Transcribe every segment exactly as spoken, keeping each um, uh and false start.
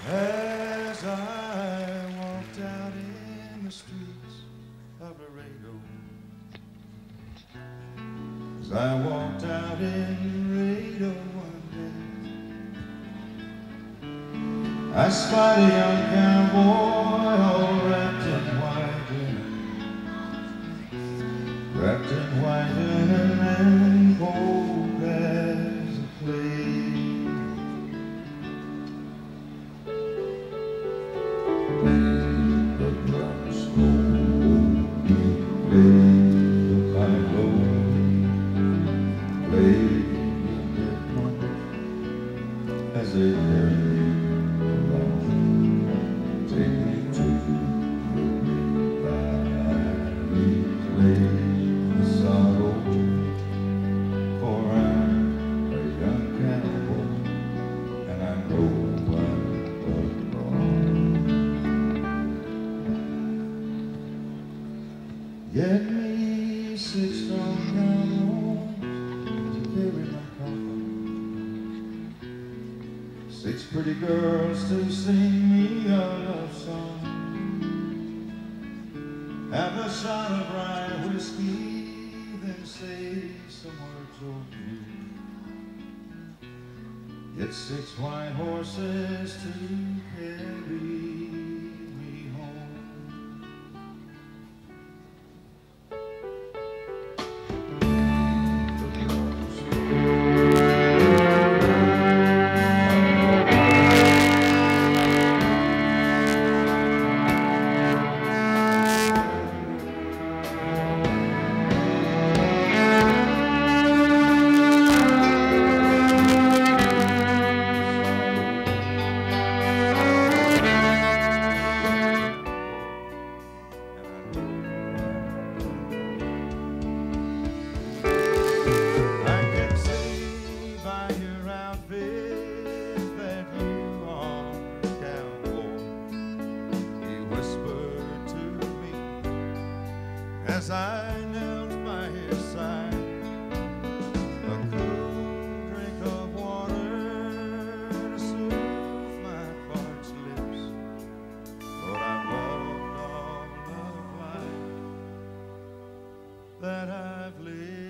As I walked out in the streets of Laredo, as I walked out in Laredo one day, I spied a young cowboy all wrapped in white linen, wrapped in white linen and cold as a clay. As they carry me along, take me to the great valley, play the sorrow, for I'm a young cowboy and I know I'm but wrong. Get me six strong cowboys to carry my coffin, six pretty girls to sing me a love song, have a shot of rye whiskey, then say some words or two. Get six white horses to carry me home. As I knelt by his side, a cool drink of water to soothe my parched lips. Lord, I've loved all of life that I've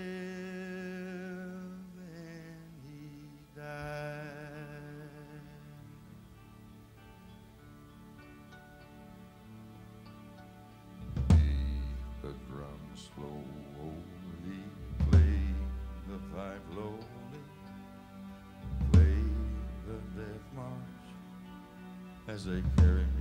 lived, and he died. The drums slowly play, the five lowly play the death march as they carry me